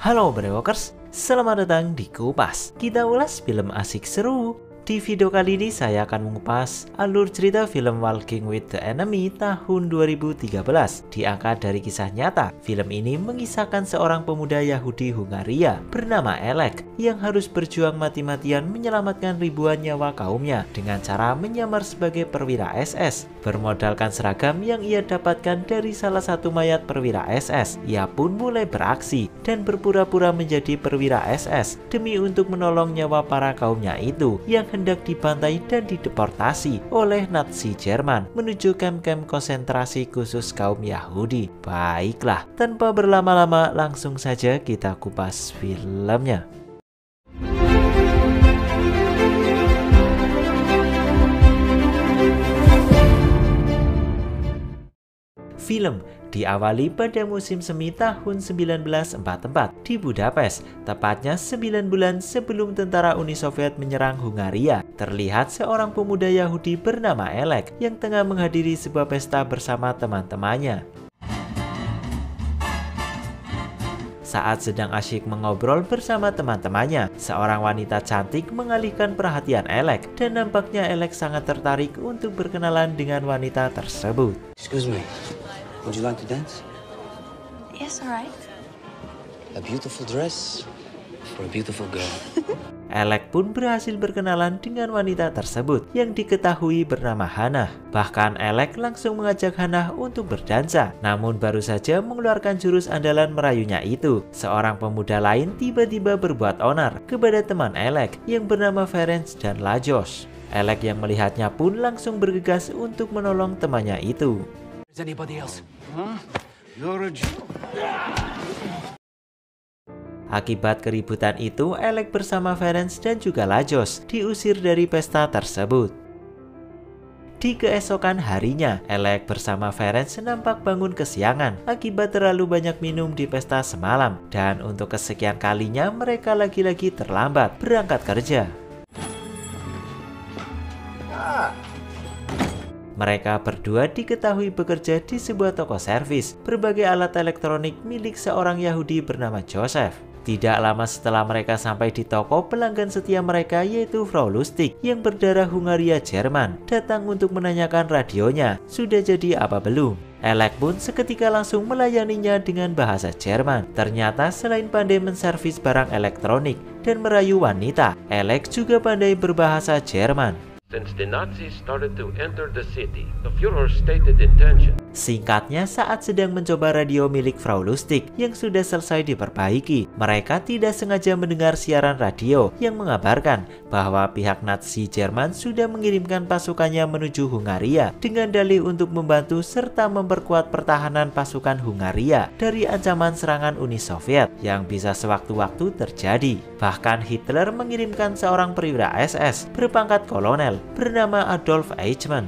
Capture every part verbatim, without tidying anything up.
Halo Brewokers, selamat datang di Kupas. Kita ulas film asik seru. Di video kali ini saya akan mengupas alur cerita film Walking with the Enemy tahun dua ribu tiga belas. Diangkat dari kisah nyata, film ini mengisahkan seorang pemuda Yahudi Hungaria bernama Alec yang harus berjuang mati-matian menyelamatkan ribuan nyawa kaumnya dengan cara menyamar sebagai perwira S S. Bermodalkan seragam yang ia dapatkan dari salah satu mayat perwira S S, ia pun mulai beraksi dan berpura-pura menjadi perwira S S demi untuk menolong nyawa para kaumnya itu yang hendak dibantai dan dideportasi oleh Nazi Jerman menuju kamp-kamp konsentrasi khusus kaum Yahudi. Baiklah, tanpa berlama-lama langsung saja kita kupas filmnya. Film diawali pada musim semi tahun seribu sembilan ratus empat puluh empat di Budapest, tepatnya sembilan bulan sebelum tentara Uni Soviet menyerang Hungaria. Terlihat seorang pemuda Yahudi bernama Alec yang tengah menghadiri sebuah pesta bersama teman-temannya. Saat sedang asyik mengobrol bersama teman-temannya, seorang wanita cantik mengalihkan perhatian Alec dan nampaknya Alec sangat tertarik untuk berkenalan dengan wanita tersebut. Excuse me, would you like to dance? Yes, all right. A beautiful dress for a beautiful girl. Alec pun berhasil berkenalan dengan wanita tersebut yang diketahui bernama Hannah. Bahkan Alec langsung mengajak Hannah untuk berdansa. Namun baru saja mengeluarkan jurus andalan merayunya itu, seorang pemuda lain tiba-tiba berbuat onar kepada teman Alec yang bernama Ferenc dan Lajos. Alec yang melihatnya pun langsung bergegas untuk menolong temannya itu. Is anybody else? Huh? You're a Jew. Akibat keributan itu, Alec bersama Ferenc dan juga Lajos diusir dari pesta tersebut. Di keesokan harinya, Alec bersama Ferenc nampak bangun kesiangan akibat terlalu banyak minum di pesta semalam. Dan untuk kesekian kalinya mereka lagi-lagi terlambat berangkat kerja. Mereka berdua diketahui bekerja di sebuah toko servis berbagai alat elektronik milik seorang Yahudi bernama Joseph. Tidak lama setelah mereka sampai di toko, pelanggan setia mereka yaitu Frau Lustig yang berdarah Hungaria Jerman datang untuk menanyakan radionya sudah jadi apa belum. Alec pun seketika langsung melayaninya dengan bahasa Jerman. Ternyata selain pandai menservis barang elektronik dan merayu wanita, Alec juga pandai berbahasa Jerman. Since the Nazis started to enter the city, the Führer stated intention. Singkatnya, saat sedang mencoba radio milik Frau Lustig yang sudah selesai diperbaiki, mereka tidak sengaja mendengar siaran radio yang mengabarkan bahwa pihak Nazi Jerman sudah mengirimkan pasukannya menuju Hungaria dengan dalih untuk membantu serta memperkuat pertahanan pasukan Hungaria dari ancaman serangan Uni Soviet yang bisa sewaktu-waktu terjadi. Bahkan Hitler mengirimkan seorang perwira S S berpangkat kolonel bernama Adolf Eichmann.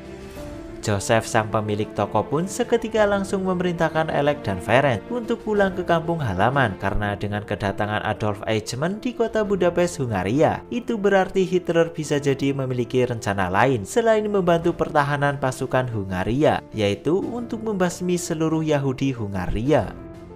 Joseph sang pemilik toko pun seketika langsung memerintahkan Alec dan Ferenc untuk pulang ke kampung halaman karena dengan kedatangan Adolf Eichmann di kota Budapest, Hungaria, itu berarti Hitler bisa jadi memiliki rencana lain selain membantu pertahanan pasukan Hungaria, yaitu untuk membasmi seluruh Yahudi Hungaria.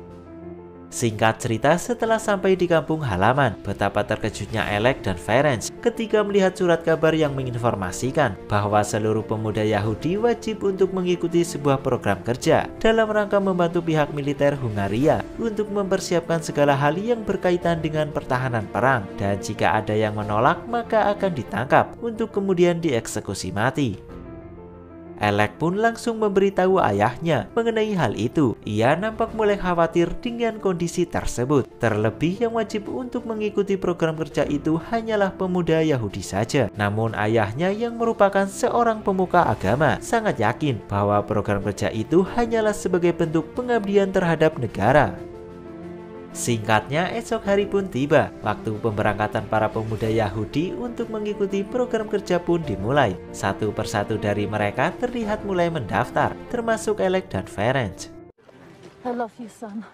Singkat cerita, setelah sampai di kampung halaman, betapa terkejutnya Alec dan Ferenc ketika melihat surat kabar yang menginformasikan bahwa seluruh pemuda Yahudi wajib untuk mengikuti sebuah program kerja dalam rangka membantu pihak militer Hungaria untuk mempersiapkan segala hal yang berkaitan dengan pertahanan perang, dan jika ada yang menolak maka akan ditangkap untuk kemudian dieksekusi mati. Alec pun langsung memberitahu ayahnya mengenai hal itu. Ia nampak mulai khawatir dengan kondisi tersebut. Terlebih yang wajib untuk mengikuti program kerja itu hanyalah pemuda Yahudi saja. Namun ayahnya yang merupakan seorang pemuka agama sangat yakin bahwa program kerja itu hanyalah sebagai bentuk pengabdian terhadap negara. Singkatnya, esok hari pun tiba. Waktu pemberangkatan para pemuda Yahudi untuk mengikuti program kerja pun dimulai. Satu persatu dari mereka terlihat mulai mendaftar, termasuk Alec dan Ferenc. I love you, son.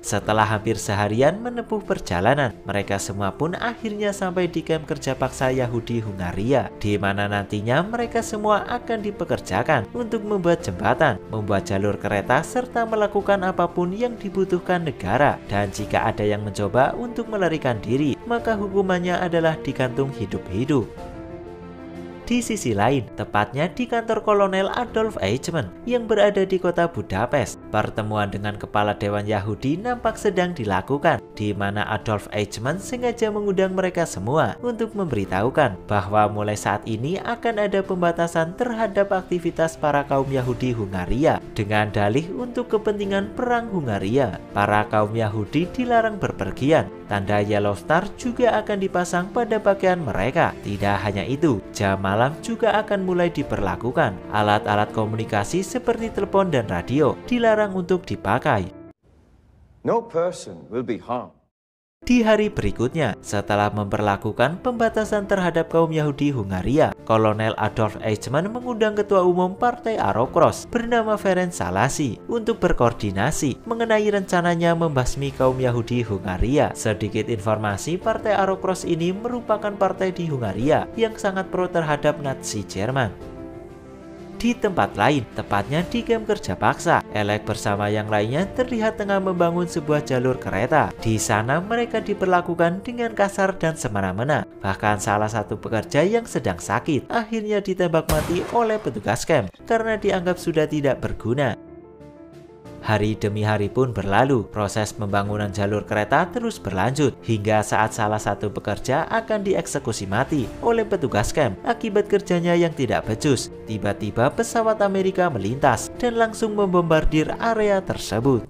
Setelah hampir seharian menempuh perjalanan, mereka semua pun akhirnya sampai di kamp kerja paksa Yahudi Hungaria, di mana nantinya mereka semua akan dipekerjakan untuk membuat jembatan, membuat jalur kereta, serta melakukan apapun yang dibutuhkan negara. Dan jika ada yang mencoba untuk melarikan diri, maka hukumannya adalah digantung hidup-hidup. Di sisi lain, tepatnya di kantor Kolonel Adolf Eichmann yang berada di kota Budapest, pertemuan dengan kepala Dewan Yahudi nampak sedang dilakukan, di mana Adolf Eichmann sengaja mengundang mereka semua untuk memberitahukan bahwa mulai saat ini akan ada pembatasan terhadap aktivitas para kaum Yahudi Hungaria dengan dalih untuk kepentingan perang Hungaria. Para kaum Yahudi dilarang berpergian. Tanda Yellow Star juga akan dipasang pada pakaian mereka. Tidak hanya itu, jam malam juga akan mulai diberlakukan. Alat-alat komunikasi seperti telepon dan radio dilarang untuk dipakai. No person will be harmed. Di hari berikutnya, setelah memperlakukan pembatasan terhadap kaum Yahudi Hungaria, Kolonel Adolf Eichmann mengundang Ketua Umum Partai Arokros bernama Ferenc Szalasi untuk berkoordinasi mengenai rencananya membasmi kaum Yahudi Hungaria. Sedikit informasi, Partai Arokros ini merupakan partai di Hungaria yang sangat pro terhadap Nazi Jerman. Di tempat lain, tepatnya di kamp kerja paksa, Alec bersama yang lainnya terlihat tengah membangun sebuah jalur kereta. Di sana mereka diperlakukan dengan kasar dan semena-mena. Bahkan salah satu pekerja yang sedang sakit akhirnya ditembak mati oleh petugas kamp karena dianggap sudah tidak berguna. Hari demi hari pun berlalu, proses pembangunan jalur kereta terus berlanjut hingga saat salah satu pekerja akan dieksekusi mati oleh petugas kamp akibat kerjanya yang tidak becus. Tiba-tiba pesawat Amerika melintas dan langsung membombardir area tersebut.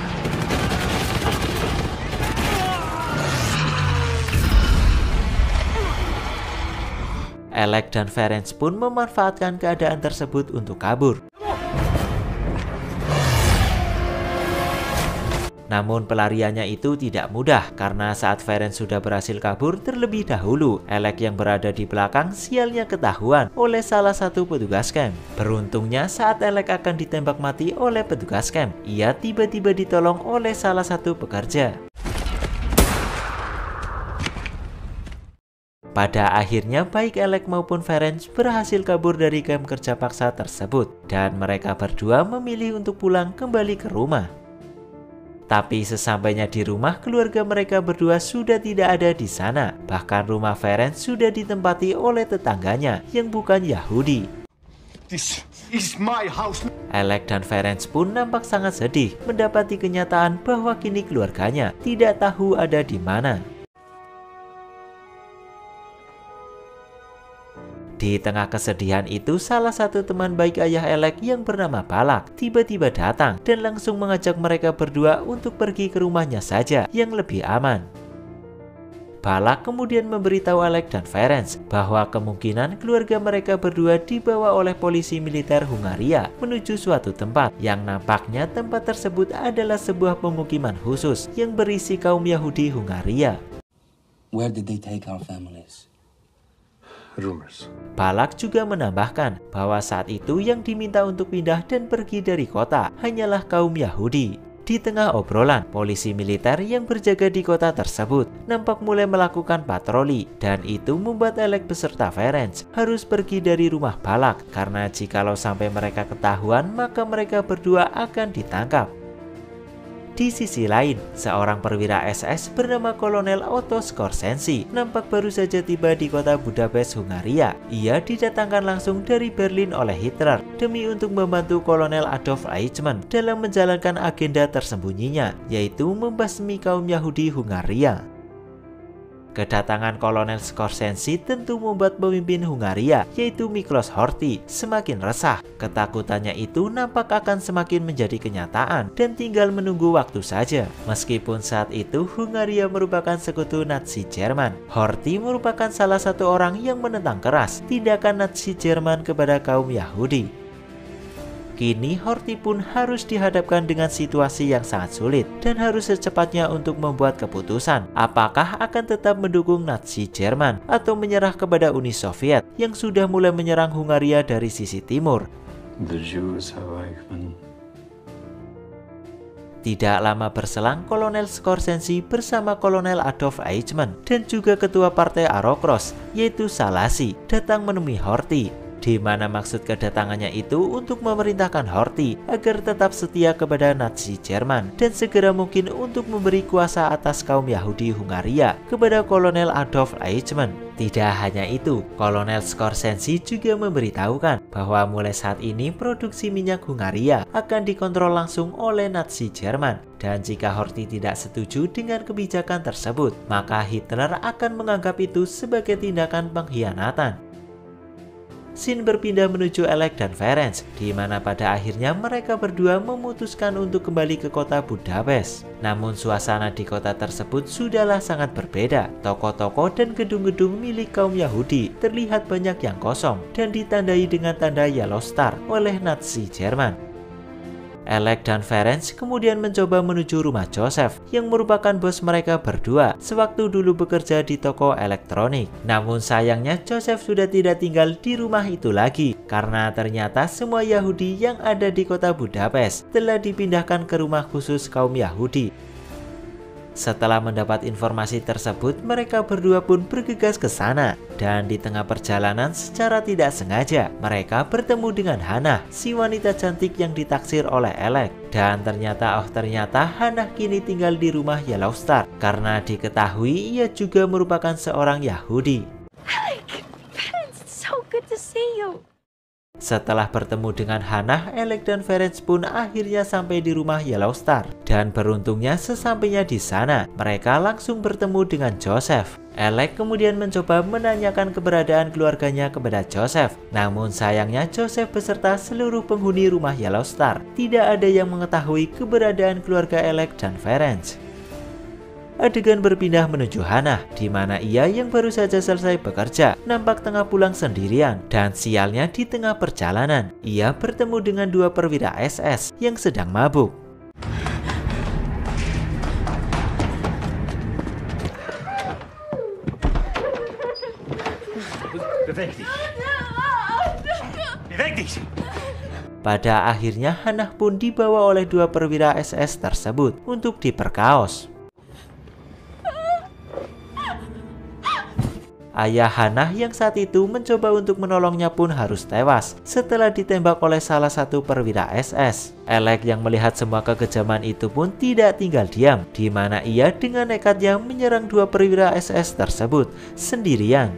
Alec dan Ferenc pun memanfaatkan keadaan tersebut untuk kabur. Namun pelariannya itu tidak mudah karena saat Ferenc sudah berhasil kabur terlebih dahulu, Alec yang berada di belakang sialnya ketahuan oleh salah satu petugas kamp. Beruntungnya saat Alec akan ditembak mati oleh petugas kamp, ia tiba-tiba ditolong oleh salah satu pekerja. Pada akhirnya baik Alec maupun Ferenc berhasil kabur dari kamp kerja paksa tersebut dan mereka berdua memilih untuk pulang kembali ke rumah. Tapi sesampainya di rumah, keluarga mereka berdua sudah tidak ada di sana. Bahkan rumah Ferenc sudah ditempati oleh tetangganya yang bukan Yahudi. This is my house. Alec dan Ferenc pun nampak sangat sedih mendapati kenyataan bahwa kini keluarganya tidak tahu ada di mana. Di tengah kesedihan itu, salah satu teman baik ayah Alec yang bernama Balak tiba-tiba datang dan langsung mengajak mereka berdua untuk pergi ke rumahnya saja yang lebih aman. Balak kemudian memberitahu Alec dan Ferenc bahwa kemungkinan keluarga mereka berdua dibawa oleh polisi militer Hungaria menuju suatu tempat yang nampaknya tempat tersebut adalah sebuah pemukiman khusus yang berisi kaum Yahudi Hungaria. Where did they take our families? Rumors. Balak juga menambahkan bahwa saat itu yang diminta untuk pindah dan pergi dari kota hanyalah kaum Yahudi. Di tengah obrolan, polisi militer yang berjaga di kota tersebut nampak mulai melakukan patroli dan itu membuat Alec beserta Ferenc harus pergi dari rumah Balak karena jikalau sampai mereka ketahuan maka mereka berdua akan ditangkap. Di sisi lain, seorang perwira S S bernama Kolonel Otto Skorzeny nampak baru saja tiba di kota Budapest, Hungaria. Ia didatangkan langsung dari Berlin oleh Hitler demi untuk membantu Kolonel Adolf Eichmann dalam menjalankan agenda tersembunyinya, yaitu membasmi kaum Yahudi Hungaria. Kedatangan Kolonel Skorzeny tentu membuat pemimpin Hungaria, yaitu Miklos Horthy, semakin resah. Ketakutannya itu nampak akan semakin menjadi kenyataan dan tinggal menunggu waktu saja. Meskipun saat itu Hungaria merupakan sekutu Nazi Jerman, Horthy merupakan salah satu orang yang menentang keras tindakan Nazi Jerman kepada kaum Yahudi. Kini Horthy pun harus dihadapkan dengan situasi yang sangat sulit dan harus secepatnya untuk membuat keputusan apakah akan tetap mendukung Nazi Jerman atau menyerah kepada Uni Soviet yang sudah mulai menyerang Hungaria dari sisi timur. The Jews have Eichmann. Tidak lama berselang, Kolonel Scorsese bersama Kolonel Adolf Eichmann dan juga ketua partai Arokros, yaitu Salasi, datang menemui Horthy, di mana maksud kedatangannya itu untuk memerintahkan Horthy agar tetap setia kepada Nazi Jerman dan segera mungkin untuk memberi kuasa atas kaum Yahudi Hungaria kepada Kolonel Adolf Eichmann. Tidak hanya itu, Kolonel Scorsese juga memberitahukan bahwa mulai saat ini produksi minyak Hungaria akan dikontrol langsung oleh Nazi Jerman, dan jika Horthy tidak setuju dengan kebijakan tersebut, maka Hitler akan menganggap itu sebagai tindakan pengkhianatan. Scene berpindah menuju Alec dan Ferenc, di mana pada akhirnya mereka berdua memutuskan untuk kembali ke kota Budapest. Namun suasana di kota tersebut sudahlah sangat berbeda. Toko-toko dan gedung-gedung milik kaum Yahudi terlihat banyak yang kosong dan ditandai dengan tanda Yellow Star oleh Nazi Jerman. Alec dan Ferenc kemudian mencoba menuju rumah Joseph yang merupakan bos mereka berdua sewaktu dulu bekerja di toko elektronik. Namun sayangnya Joseph sudah tidak tinggal di rumah itu lagi karena ternyata semua Yahudi yang ada di kota Budapest telah dipindahkan ke rumah khusus kaum Yahudi. Setelah mendapat informasi tersebut, mereka berdua pun bergegas ke sana. Dan di tengah perjalanan secara tidak sengaja, mereka bertemu dengan Hannah, si wanita cantik yang ditaksir oleh Alec. Dan ternyata, oh ternyata Hannah kini tinggal di rumah Yellow Star karena diketahui ia juga merupakan seorang Yahudi. Alec, it's so good to see you. Setelah bertemu dengan Hannah, Alec dan Ferenc pun akhirnya sampai di rumah Yellow Star. Dan beruntungnya sesampainya di sana, mereka langsung bertemu dengan Joseph. Alec kemudian mencoba menanyakan keberadaan keluarganya kepada Joseph. Namun sayangnya Joseph beserta seluruh penghuni rumah Yellow Star tidak ada yang mengetahui keberadaan keluarga Alec dan Ferenc. Adegan berpindah menuju Hannah, di mana ia yang baru saja selesai bekerja nampak tengah pulang sendirian, dan sialnya di tengah perjalanan ia bertemu dengan dua perwira S S yang sedang mabuk. Pada akhirnya Hannah pun dibawa oleh dua perwira S S tersebut untuk diperkaos. Ayah Hannah yang saat itu mencoba untuk menolongnya pun harus tewas setelah ditembak oleh salah satu perwira S S. Alec yang melihat semua kekejaman itu pun tidak tinggal diam, di mana ia dengan nekatnya menyerang dua perwira S S tersebut sendirian.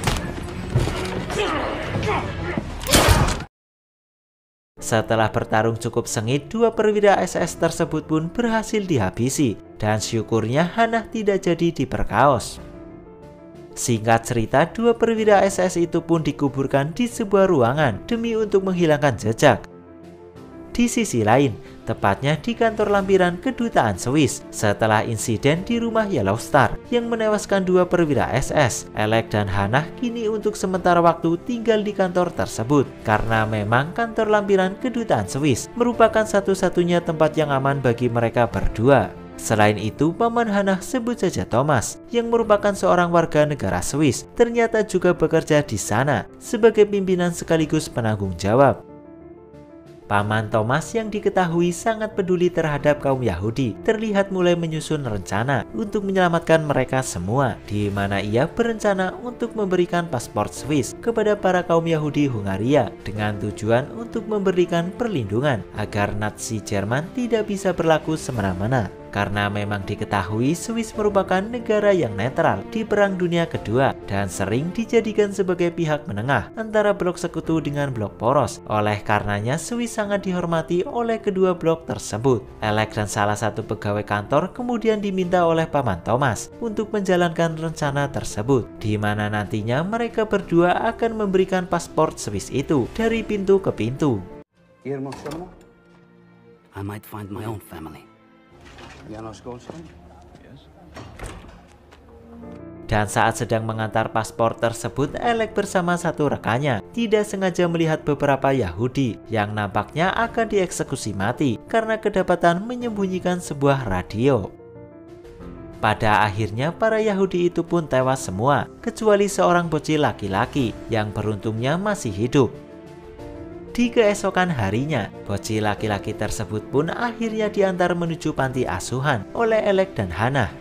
Setelah bertarung cukup sengit, dua perwira S S tersebut pun berhasil dihabisi, dan syukurnya Hannah tidak jadi diperkaos. Singkat cerita, dua perwira S S itu pun dikuburkan di sebuah ruangan demi untuk menghilangkan jejak. Di sisi lain, tepatnya di kantor lampiran kedutaan Swiss, setelah insiden di rumah Yellow Star yang menewaskan dua perwira S S, Alec dan Hannah kini untuk sementara waktu tinggal di kantor tersebut karena memang kantor lampiran kedutaan Swiss merupakan satu-satunya tempat yang aman bagi mereka berdua. Selain itu, paman Hannah, sebut saja Thomas, yang merupakan seorang warga negara Swiss, ternyata juga bekerja di sana sebagai pimpinan sekaligus penanggung jawab. Paman Thomas yang diketahui sangat peduli terhadap kaum Yahudi terlihat mulai menyusun rencana untuk menyelamatkan mereka semua, di mana ia berencana untuk memberikan paspor Swiss kepada para kaum Yahudi Hungaria dengan tujuan untuk memberikan perlindungan agar Nazi Jerman tidak bisa berlaku semena-mena. Karena memang diketahui Swiss merupakan negara yang netral di Perang Dunia Kedua dan sering dijadikan sebagai pihak menengah antara blok sekutu dengan blok poros. Oleh karenanya Swiss sangat dihormati oleh kedua blok tersebut. Alec dan salah satu pegawai kantor kemudian diminta oleh paman Thomas untuk menjalankan rencana tersebut, di mana nantinya mereka berdua akan memberikan paspor Swiss itu dari pintu ke pintu. I might find my own family. Dan saat sedang mengantar paspor tersebut, Alec bersama satu rekannya tidak sengaja melihat beberapa Yahudi yang nampaknya akan dieksekusi mati karena kedapatan menyembunyikan sebuah radio. Pada akhirnya para Yahudi itu pun tewas semua, kecuali seorang bocil laki-laki yang beruntungnya masih hidup. Di keesokan harinya, bocil laki-laki tersebut pun akhirnya diantar menuju panti asuhan oleh Alec dan Hannah.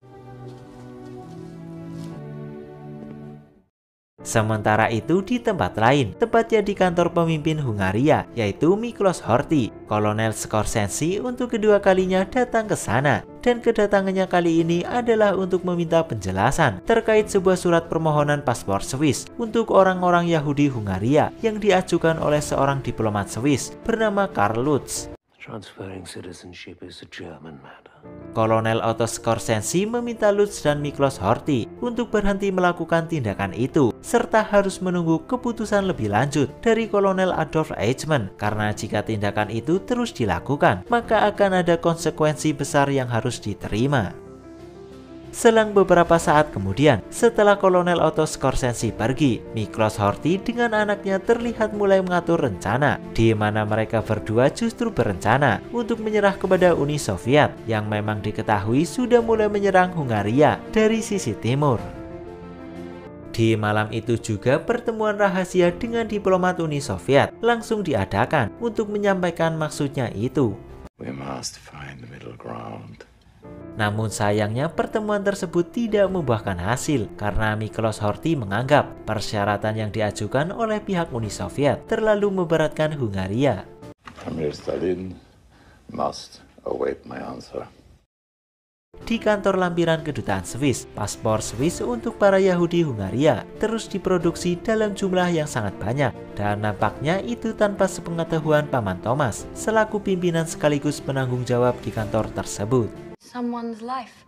Sementara itu di tempat lain, tepatnya di kantor pemimpin Hungaria, yaitu Miklos Horthy, Kolonel Scorsese untuk kedua kalinya datang ke sana. Dan kedatangannya kali ini adalah untuk meminta penjelasan terkait sebuah surat permohonan paspor Swiss untuk orang-orang Yahudi Hungaria yang diajukan oleh seorang diplomat Swiss bernama Karl Lutz. Transferring citizenship is a German matter. Kolonel Otto Scorsese meminta Lutz dan Miklos Horthy untuk berhenti melakukan tindakan itu, serta harus menunggu keputusan lebih lanjut dari Kolonel Adolf Eichmann, karena jika tindakan itu terus dilakukan, maka akan ada konsekuensi besar yang harus diterima. Selang beberapa saat kemudian, setelah Kolonel Otto Scorsese pergi, Miklos Horthy dengan anaknya terlihat mulai mengatur rencana, di mana mereka berdua justru berencana untuk menyerah kepada Uni Soviet yang memang diketahui sudah mulai menyerang Hungaria dari sisi timur. Di malam itu juga pertemuan rahasia dengan diplomat Uni Soviet langsung diadakan untuk menyampaikan maksudnya itu. We must find the middle ground. Namun sayangnya pertemuan tersebut tidak membuahkan hasil karena Miklos Horthy menganggap persyaratan yang diajukan oleh pihak Uni Soviet terlalu memberatkan Hungaria. Premier Stalin must await my answer. Di kantor lampiran kedutaan Swiss, paspor Swiss untuk para Yahudi Hungaria terus diproduksi dalam jumlah yang sangat banyak, dan nampaknya itu tanpa sepengetahuan Paman Thomas selaku pimpinan sekaligus penanggung jawab di kantor tersebut. Someone's life.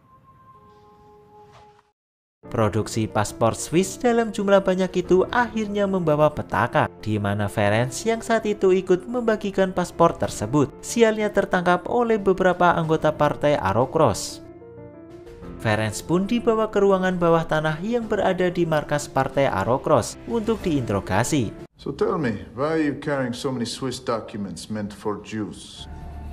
Produksi paspor Swiss dalam jumlah banyak itu akhirnya membawa petaka, di mana Ferenc yang saat itu ikut membagikan paspor tersebut sialnya tertangkap oleh beberapa anggota partai Arokros. Ferenc pun dibawa ke ruangan bawah tanah yang berada di markas partai Arokros untuk diinterogasi. So tell me, why are you carrying so many Swiss documents meant for Jews?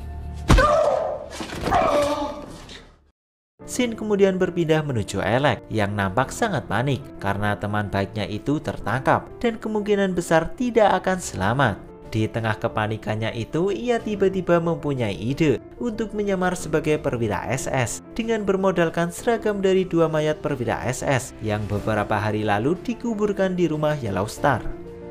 Scene kemudian berpindah menuju Alec yang nampak sangat panik karena teman baiknya itu tertangkap dan kemungkinan besar tidak akan selamat. Di tengah kepanikannya itu, ia tiba-tiba mempunyai ide untuk menyamar sebagai perwira S S dengan bermodalkan seragam dari dua mayat perwira S S yang beberapa hari lalu dikuburkan di rumah Yellow Star.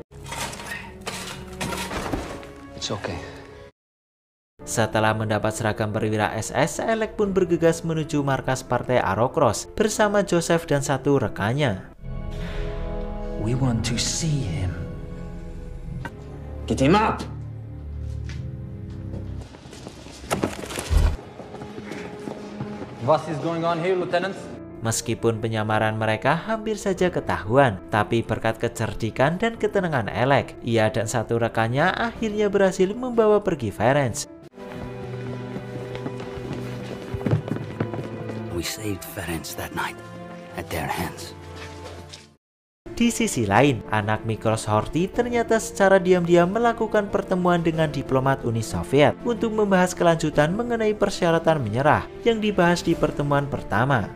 It's okay. Setelah mendapat seragam perwira S S, Alec pun bergegas menuju markas partai Arokros bersama Joseph dan satu rekannya. We want to see him. Get him up! What is going on here, Lieutenant? Meskipun penyamaran mereka hampir saja ketahuan, tapi berkat kecerdikan dan ketenangan Alec, ia dan satu rekannya akhirnya berhasil membawa pergi Ferenc. We saved Ferenc that night at their hands. Di sisi lain, anak Miklos Horthy ternyata secara diam-diam melakukan pertemuan dengan diplomat Uni Soviet untuk membahas kelanjutan mengenai persyaratan menyerah yang dibahas di pertemuan pertama.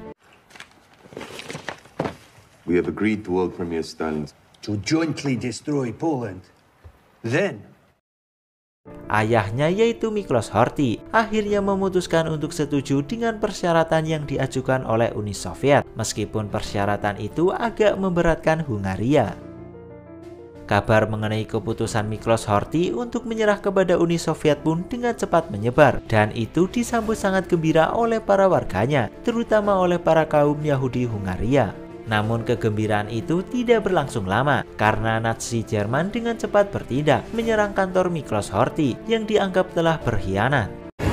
We have agreed to work Premier Stalin To jointly destroy Poland. Then Ayahnya yaitu Miklos Horthy akhirnya memutuskan untuk setuju dengan persyaratan yang diajukan oleh Uni Soviet, meskipun persyaratan itu agak memberatkan Hungaria. Kabar mengenai keputusan Miklos Horthy untuk menyerah kepada Uni Soviet pun dengan cepat menyebar, dan itu disambut sangat gembira oleh para warganya, terutama oleh para kaum Yahudi Hungaria. Namun kegembiraan itu tidak berlangsung lama karena Nazi Jerman dengan cepat bertindak menyerang kantor Miklos Horthy yang dianggap telah berkhianat.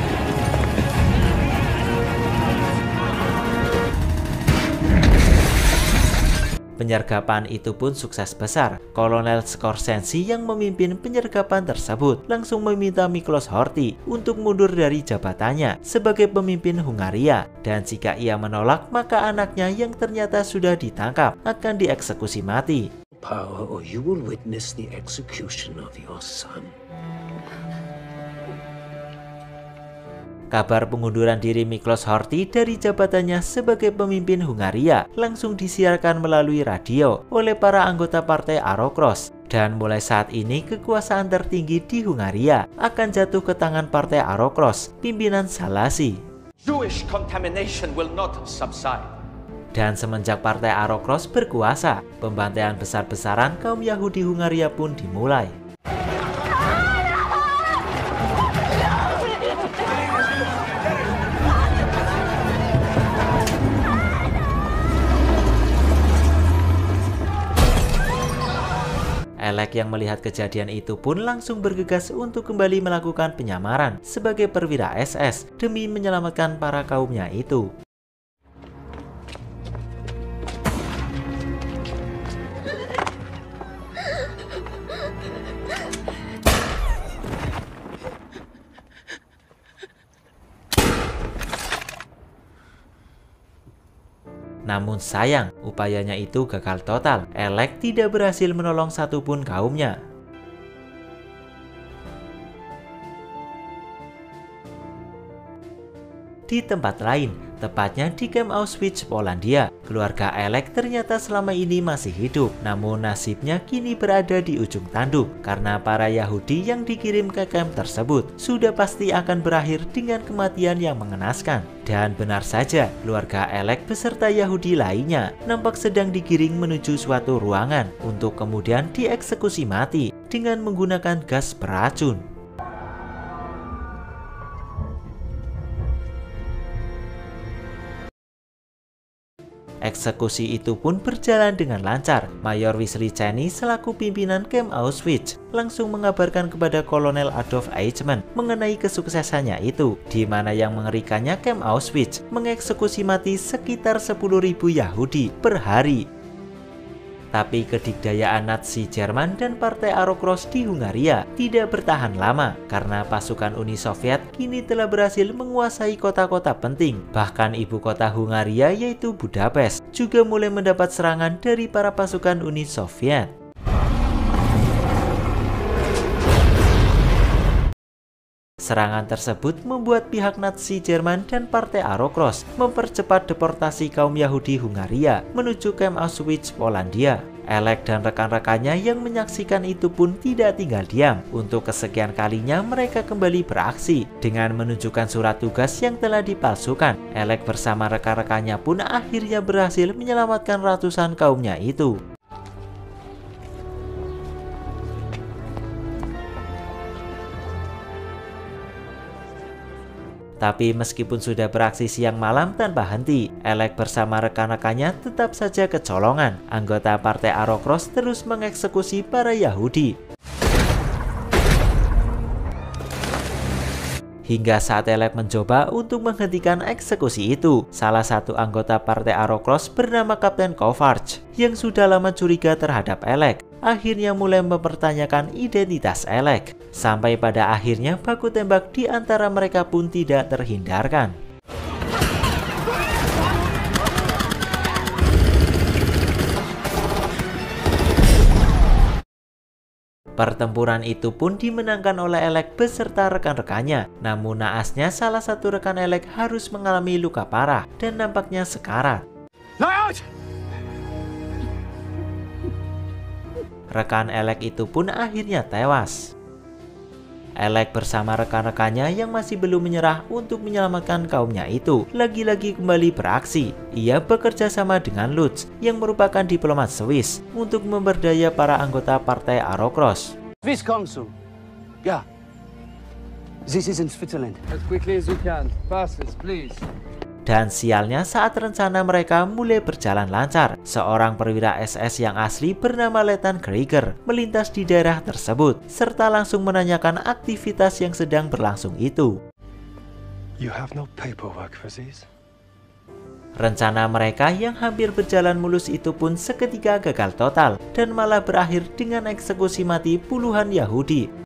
Penyergapan itu pun sukses besar. Kolonel Scorsese yang memimpin penyergapan tersebut langsung meminta Miklos Horthy untuk mundur dari jabatannya sebagai pemimpin Hungaria, dan jika ia menolak maka anaknya yang ternyata sudah ditangkap akan dieksekusi mati. power, or you will witness the execution of your son. Kabar pengunduran diri Miklos Horthy dari jabatannya sebagai pemimpin Hungaria langsung disiarkan melalui radio oleh para anggota partai Arokros. Dan mulai saat ini kekuasaan tertinggi di Hungaria akan jatuh ke tangan partai Arokros, pimpinan Salasi. Jewish contamination will not subside. Dan semenjak partai Arokros berkuasa, pembantaian besar-besaran kaum Yahudi Hungaria pun dimulai. Elek yang melihat kejadian itu pun langsung bergegas untuk kembali melakukan penyamaran sebagai perwira S S demi menyelamatkan para kaumnya itu. Namun sayang, upayanya itu gagal total. Elek tidak berhasil menolong satupun kaumnya. Di tempat lain, tepatnya di kamp Auschwitz, Polandia, keluarga Elek ternyata selama ini masih hidup. Namun nasibnya kini berada di ujung tanduk karena para Yahudi yang dikirim ke kamp tersebut sudah pasti akan berakhir dengan kematian yang mengenaskan. Dan benar saja, keluarga Elek beserta Yahudi lainnya nampak sedang digiring menuju suatu ruangan untuk kemudian dieksekusi mati dengan menggunakan gas beracun. Eksekusi itu pun berjalan dengan lancar. Mayor Wyszynski selaku pimpinan kamp Auschwitz langsung mengabarkan kepada Kolonel Adolf Eichmann mengenai kesuksesannya itu, di mana yang mengerikannya kamp Auschwitz mengeksekusi mati sekitar sepuluh ribu Yahudi per hari. Tapi kedikdayaan Nazi Jerman dan partai Arokros di Hungaria tidak bertahan lama karena pasukan Uni Soviet kini telah berhasil menguasai kota-kota penting. Bahkan ibu kota Hungaria yaitu Budapest juga mulai mendapat serangan dari para pasukan Uni Soviet. Serangan tersebut membuat pihak Nazi Jerman dan partai Arokros mempercepat deportasi kaum Yahudi Hungaria menuju kamp Auschwitz, Polandia. Elek dan rekan-rekannya yang menyaksikan itu pun tidak tinggal diam. Untuk kesekian kalinya mereka kembali beraksi dengan menunjukkan surat tugas yang telah dipalsukan. Elek bersama rekan-rekannya pun akhirnya berhasil menyelamatkan ratusan kaumnya itu. Tapi meskipun sudah beraksi siang malam tanpa henti, Elek bersama rekan-rekannya tetap saja kecolongan. Anggota partai Arokros terus mengeksekusi para Yahudi. Hingga saat Elek mencoba untuk menghentikan eksekusi itu, salah satu anggota partai Arokros bernama Kapten Kovarch yang sudah lama curiga terhadap Elek akhirnya mulai mempertanyakan identitas Elek. Sampai pada akhirnya baku tembak di antara mereka pun tidak terhindarkan. Pertempuran itu pun dimenangkan oleh Elek beserta rekan-rekannya. Namun naasnya salah satu rekan Elek harus mengalami luka parah dan nampaknya sekarat. Rekan Elek itu pun akhirnya tewas. Elek bersama rekan-rekannya yang masih belum menyerah untuk menyelamatkan kaumnya itu lagi-lagi kembali beraksi. Ia bekerja sama dengan Lutz yang merupakan diplomat Swiss untuk memberdaya para anggota partai Arokros. Swiss Consul. Yeah. This is in Switzerland. As quickly as you can. Fastest, please. Dan sialnya saat rencana mereka mulai berjalan lancar, seorang perwira S S yang asli bernama Letnan Krieger melintas di daerah tersebut, serta langsung menanyakan aktivitas yang sedang berlangsung itu. You have no paperwork for this? Rencana mereka yang hampir berjalan mulus itu pun seketika gagal total, dan malah berakhir dengan eksekusi mati puluhan Yahudi.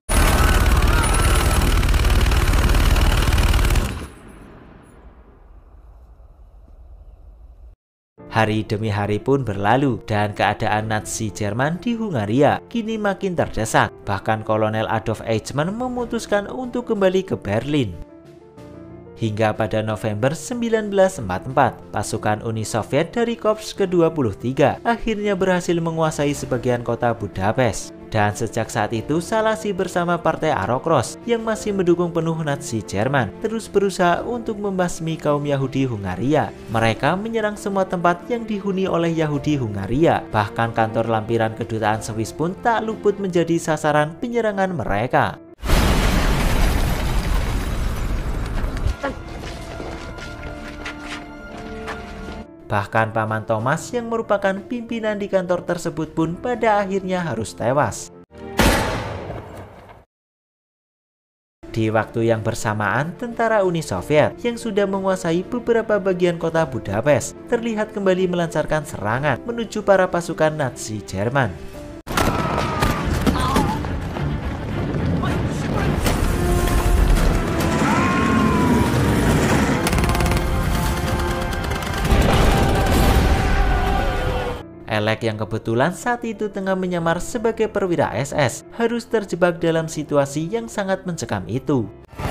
Hari demi hari pun berlalu dan keadaan Nazi Jerman di Hungaria kini makin terdesak. Bahkan Kolonel Adolf Eichmann memutuskan untuk kembali ke Berlin. Hingga pada November seribu sembilan ratus empat puluh empat, pasukan Uni Soviet dari Korps ke dua puluh tiga akhirnya berhasil menguasai sebagian kota Budapest. Dan sejak saat itu, Salassi bersama Partai Arokros yang masih mendukung penuh Nazi Jerman terus berusaha untuk membasmi kaum Yahudi Hungaria. Mereka menyerang semua tempat yang dihuni oleh Yahudi Hungaria. Bahkan kantor lampiran kedutaan Swiss pun tak luput menjadi sasaran penyerangan mereka. Bahkan Paman Thomas yang merupakan pimpinan di kantor tersebut pun pada akhirnya harus tewas. Di waktu yang bersamaan, tentara Uni Soviet yang sudah menguasai beberapa bagian kota Budapest terlihat kembali melancarkan serangan menuju para pasukan Nazi Jerman. Alec yang kebetulan saat itu tengah menyamar sebagai perwira S S harus terjebak dalam situasi yang sangat mencekam itu.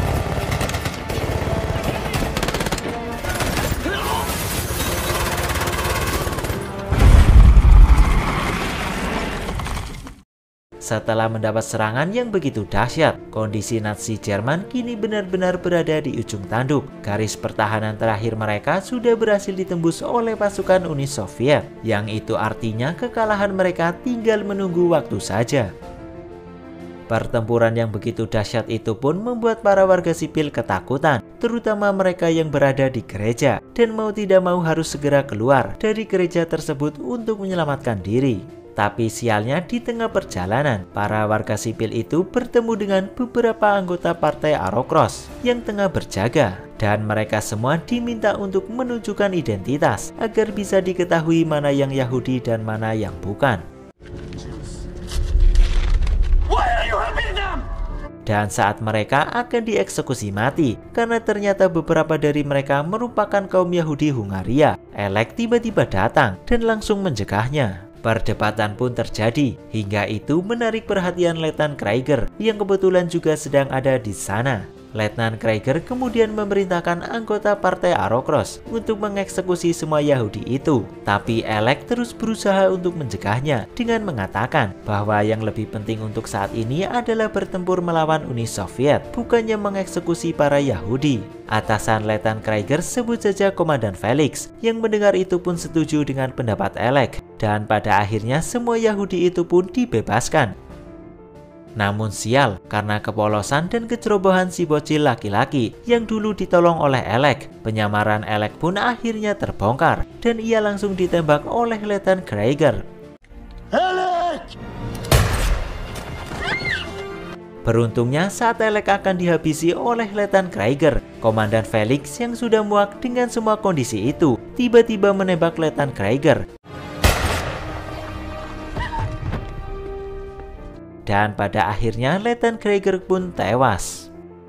Setelah mendapat serangan yang begitu dahsyat, kondisi Nazi Jerman kini benar-benar berada di ujung tanduk. Garis pertahanan terakhir mereka sudah berhasil ditembus oleh pasukan Uni Soviet, yang itu artinya kekalahan mereka tinggal menunggu waktu saja. Pertempuran yang begitu dahsyat itu pun membuat para warga sipil ketakutan, terutama mereka yang berada di gereja, dan mau tidak mau harus segera keluar dari gereja tersebut untuk menyelamatkan diri. Tapi sialnya di tengah perjalanan, para warga sipil itu bertemu dengan beberapa anggota Partai Arokros yang tengah berjaga. Dan mereka semua diminta untuk menunjukkan identitas agar bisa diketahui mana yang Yahudi dan mana yang bukan. Dan saat mereka akan dieksekusi mati, karena ternyata beberapa dari mereka merupakan kaum Yahudi Hungaria, Alec tiba-tiba datang dan langsung mencegahnya. Perdebatan pun terjadi, hingga itu menarik perhatian Letnan Krieger yang kebetulan juga sedang ada di sana. Letnan Krieger kemudian memerintahkan anggota Partai Arokros untuk mengeksekusi semua Yahudi itu. Tapi Alec terus berusaha untuk mencegahnya dengan mengatakan bahwa yang lebih penting untuk saat ini adalah bertempur melawan Uni Soviet, bukannya mengeksekusi para Yahudi. Atasan Letnan Krieger sebut saja Komandan Felix, yang mendengar itu pun setuju dengan pendapat Alec. Dan pada akhirnya semua Yahudi itu pun dibebaskan. Namun sial, karena kepolosan dan kecerobohan si bocil laki-laki yang dulu ditolong oleh Alec, penyamaran Alec pun akhirnya terbongkar dan ia langsung ditembak oleh Letnan Krieger. Alec! Beruntungnya saat Alec akan dihabisi oleh Letnan Krieger, Komandan Felix yang sudah muak dengan semua kondisi itu tiba-tiba menembak Letnan Krieger. Dan pada akhirnya Letnan Krieger pun tewas.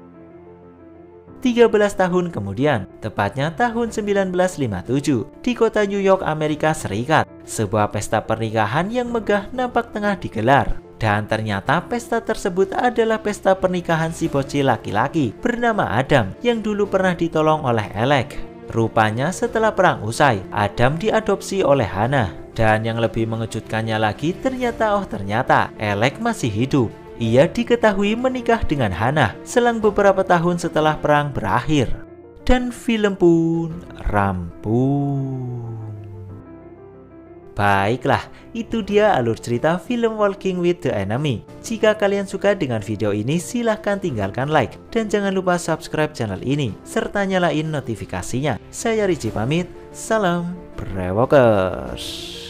tiga belas tahun kemudian, tepatnya tahun seribu sembilan ratus lima puluh tujuh, di kota New York, Amerika Serikat, sebuah pesta pernikahan yang megah nampak tengah digelar. Dan ternyata pesta tersebut adalah pesta pernikahan si bocil laki-laki bernama Adam yang dulu pernah ditolong oleh Alec. Rupanya setelah perang usai, Adam diadopsi oleh Hannah. Dan yang lebih mengejutkannya lagi, ternyata oh ternyata Alec masih hidup. Ia diketahui menikah dengan Hannah selang beberapa tahun setelah perang berakhir. Dan film pun rampung. Baiklah, itu dia alur cerita film Walking with the Enemy. Jika kalian suka dengan video ini, silahkan tinggalkan like. Dan jangan lupa subscribe channel ini, serta nyalain notifikasinya. Saya Rizky pamit, salam Brewokers.